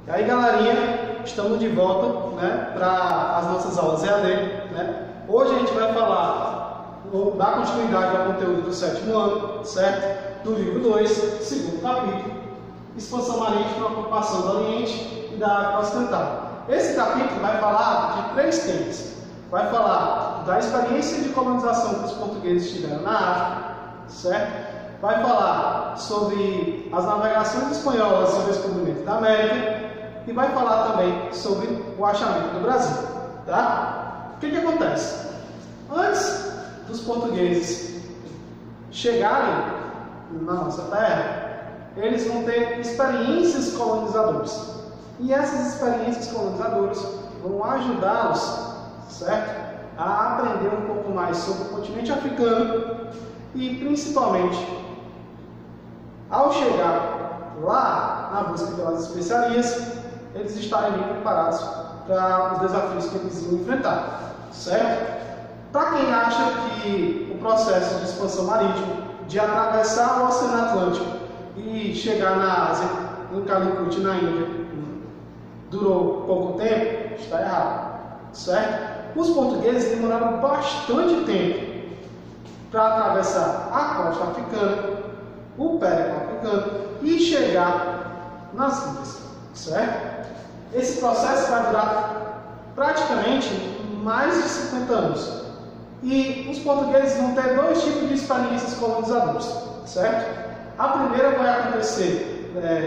E aí, galerinha, estamos de volta, né, para as nossas aulas EAD, né? Hoje a gente vai falar, vou dar continuidade ao conteúdo do 7º ano, certo? Do livro 2, segundo capítulo, expansão marítima, ocupação do Oriente e da África Ocidental. Esse capítulo vai falar de 3 temas. Vai falar da experiência de colonização que os portugueses tiveram na África, certo? Vai falar sobre as navegações espanholas sobre o descobrimento da América e vai falar também sobre o achamento do Brasil, tá? O que acontece? Antes dos portugueses chegarem na nossa terra, eles vão ter experiências colonizadoras. E essas experiências colonizadoras vão ajudá-los, certo, a aprender um pouco mais sobre o continente africano e, principalmente, ao chegar lá na busca pelas especiarias, eles estarem bem preparados para os desafios que eles iam enfrentar, certo? Para quem acha que o processo de expansão marítima, de atravessar o Oceano Atlântico e chegar na Ásia, em Calicut, na Índia, durou pouco tempo, está errado, certo? Os portugueses demoraram bastante tempo para atravessar a costa africana, o périplo africano e chegar nas ilhas, certo? Esse processo vai durar praticamente mais de 50 anos. E os portugueses vão ter 2 tipos de experiências colonizadoras, certo? A primeira vai acontecer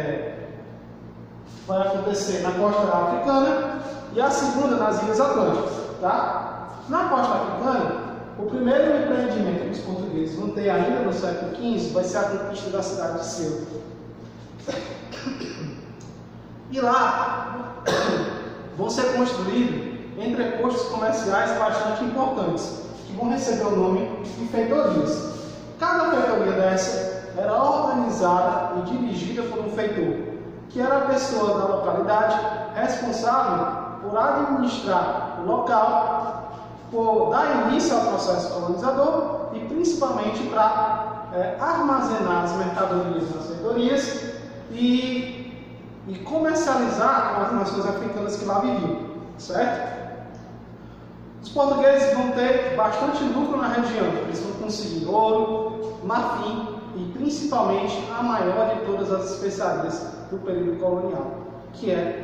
na costa africana e a segunda nas ilhas atlânticas, tá? Na costa africana, o primeiro empreendimento que os portugueses vão ter ainda no século XV vai ser a conquista da cidade de Ceuta. E lá vão ser construídos entrepostos comerciais bastante importantes, que vão receber o nome de feitorias. Cada feitoria dessa era organizada e dirigida por um feitor, que era a pessoa da localidade responsável por administrar o local, por dar início ao processo colonizador e principalmente para armazenar as mercadorias nas feitorias e comercializar com as nações africanas que lá viviam, certo? Os portugueses vão ter bastante lucro na região, eles vão conseguir ouro, marfim e principalmente a maior de todas as especiarias do período colonial, que é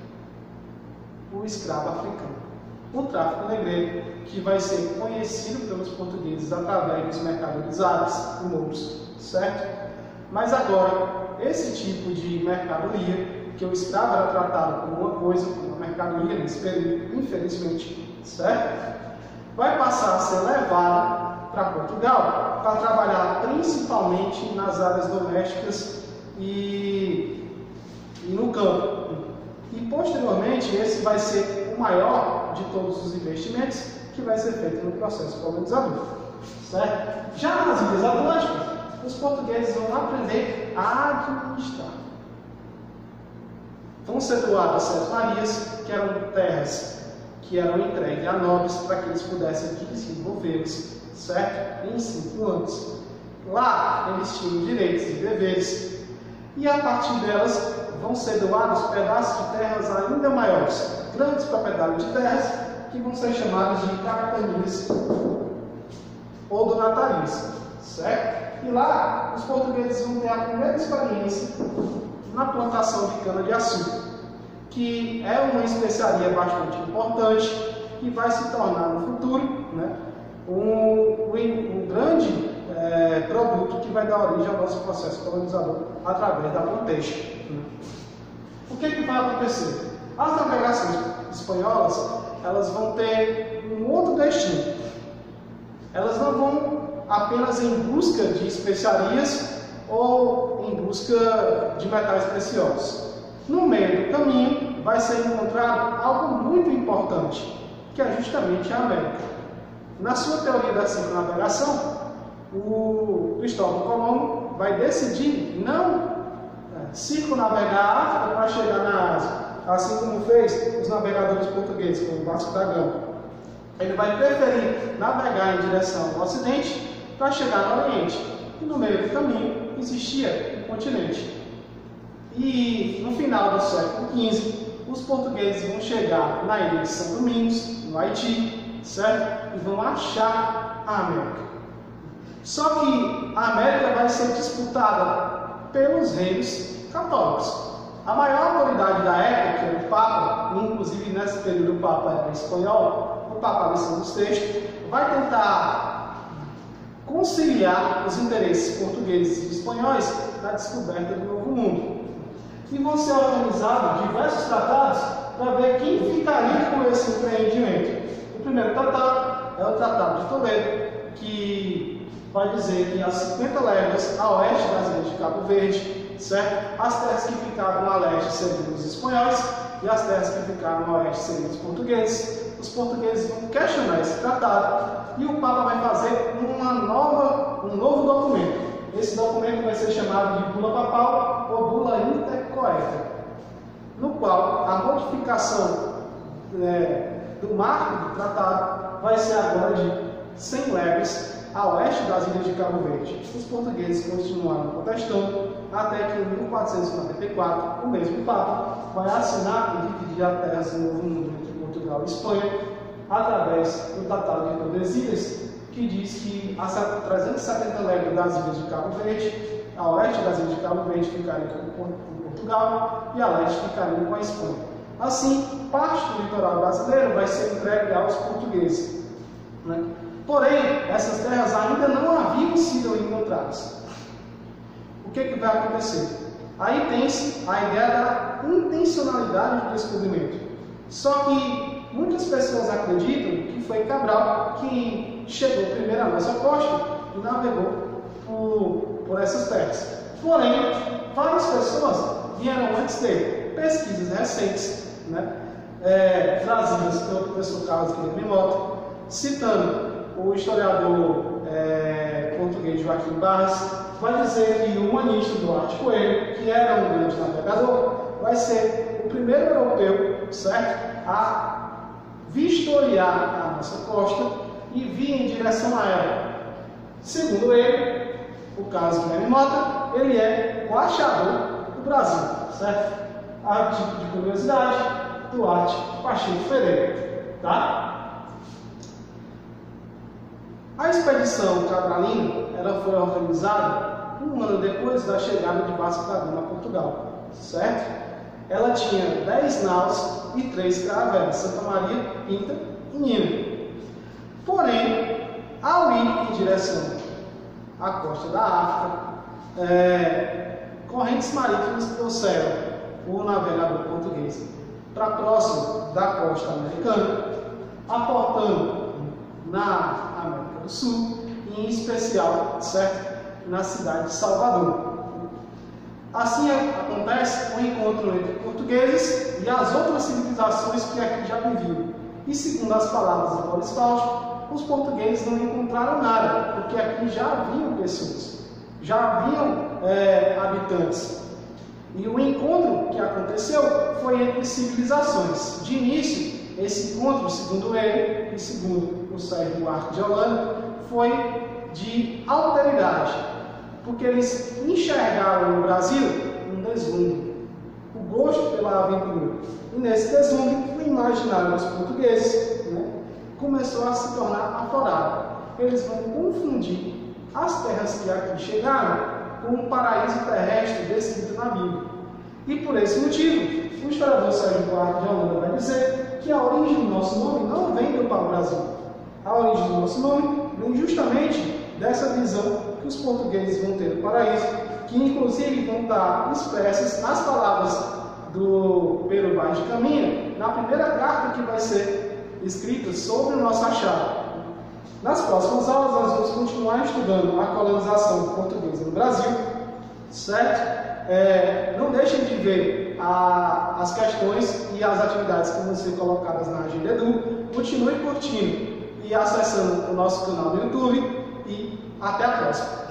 o escravo africano. O tráfico negreiro, que vai ser conhecido pelos portugueses através dos mercadores árabes e mouros, certo? Mas agora, esse tipo de mercadoria, que o escravo era tratado como uma coisa, como uma mercadoria nesse período, infelizmente, certo? Vai passar a ser levado para Portugal para trabalhar principalmente nas áreas domésticas e no campo. E posteriormente, esse vai ser o maior de todos os investimentos que vai ser feito no processo colonizador, certo? Já nas ilhas atlânticas, os portugueses vão aprender a administrar. Vão ser doadas 7 marias, que eram terras que eram entregues a nobres para que eles pudessem desenvolvê-los, certo? Em 5 anos. Lá eles tinham direitos e deveres, e a partir delas vão ser doados pedaços de terras ainda maiores, grandes propriedades de terras, que vão ser chamadas de capitanias ou donatarias, certo? E lá os portugueses vão ter a primeira experiência na plantação de cana-de-açúcar, que é uma especiaria bastante importante e vai se tornar no futuro, né, um grande produto que vai dar origem ao nosso processo colonizador através da mão peixe. O que vai acontecer? As navegações espanholas, elas vão ter um outro destino. Elas não vão apenas em busca de especiarias ou em busca de metais preciosos. No meio do caminho vai ser encontrado algo muito importante, que é justamente a América. Na sua teoria da circunnavegação, o Cristóvão Colombo vai decidir não circunnavegar a África para chegar na Ásia, assim como fez os navegadores portugueses, como Vasco da Gama. Ele vai preferir navegar em direção ao Ocidente para chegar no Oriente. E no meio do caminho existia um continente. E no final do século XV, os portugueses vão chegar na ilha de São Domingos, no Haiti, certo? E vão achar a América. Só que a América vai ser disputada pelos reinos católicos. A maior autoridade da época, que era o Papa, inclusive nesse período o Papa era espanhol, o Papa Alessandro VI, vai tentar conciliar os interesses portugueses e espanhóis na descoberta do Novo Mundo. E vão ser organizados diversos tratados para ver quem ficaria com esse empreendimento. O primeiro tratado é o Tratado de Toledo, que vai dizer que as 50 léguas a oeste das ilhas de Cabo Verde, certo? As terras que ficavam a leste seriam os espanhóis e as terras que ficavam a oeste seriam os portugueses. Os portugueses vão questionar esse tratado e o Papa vai fazer um novo documento. Esse documento vai ser chamado de Bula Papal ou Bula Intercoeta, no qual a modificação do marco do tratado vai ser agora de 100 léguas a oeste das ilhas de Cabo Verde. Os portugueses continuaram protestando até que em 1494 o mesmo Papa vai assinar e dividir as terras do Novo Mundo entre Portugal e Espanha através do Tratado de Tordesilhas, que diz que as 370 léguas das ilhas de Cabo Verde, a oeste das ilhas de Cabo Verde ficariam com Portugal e a leste ficariam com a Espanha. Assim, parte do litoral brasileiro vai ser entregue aos portugueses, né? Porém, essas terras ainda não haviam sido encontradas. O que vai acontecer? Aí tem-se a ideia da intencionalidade do descobrimento. Só que muitas pessoas acreditam que foi Cabral que chegou primeiro à nossa costa e navegou por essas terras. Porém, várias pessoas vieram antes dele. Pesquisas recentes, né, trazidas pelo professor Carlos Guilherme Mota, citando o historiador português Joaquim Barras, vai dizer que o humanista Duarte Coelho, que era um grande navegador, vai ser o primeiro europeu, certo, a vistoriar a nossa costa e vir em direção a ela. Segundo ele, o Carlos Guilherme Mota, ele é o achador do Brasil, certo? A título de curiosidade, Duarte Pacheco Pereira, tá? A expedição cabralina ela foi organizada um ano depois da chegada de Vasco da Gama a Portugal, certo? Ela tinha 10 naus e 3 caravelas, Santa Maria, Pinta e Nina. Porém, ao ir em direção à costa da África, correntes marítimas trouxeram o navegador português para próximo da costa americana, aportando na América do Sul, e em especial, certo, na cidade de Salvador. Assim acontece o encontro entre portugueses e as outras civilizações que aqui já viviam. E segundo as palavras de Boris Fausto, os portugueses não encontraram nada, porque aqui já haviam pessoas, já haviam habitantes. E o encontro que aconteceu foi entre civilizações. De início, esse encontro, segundo ele e segundo o Sérgio Buarque de Holanda, foi de alteridade, porque eles enxergaram no Brasil um deslumbre, o gosto pela aventura. E nesse deslumbre, o imaginário dos portugueses começou a se tornar aflorado. Eles vão confundir as terras que aqui chegaram com um paraíso terrestre descrito na Bíblia. E por esse motivo, o historiador Sérgio Buarque de Holanda vai dizer que a origem do nosso nome não vem do pau-brasil. A origem do nosso nome vem justamente dessa visão que os portugueses vão ter do paraíso, que inclusive vão estar expressas nas palavras do Pedro Vaz de Caminha, na primeira carta que vai ser escrita sobre o nosso achado. Nas próximas aulas nós vamos continuar estudando a colonização portuguesa no Brasil, certo? Não deixem de ver as questões e as atividades que vão ser colocadas na Agenda Edu. Continue curtindo e acessando o nosso canal do YouTube e até a próxima.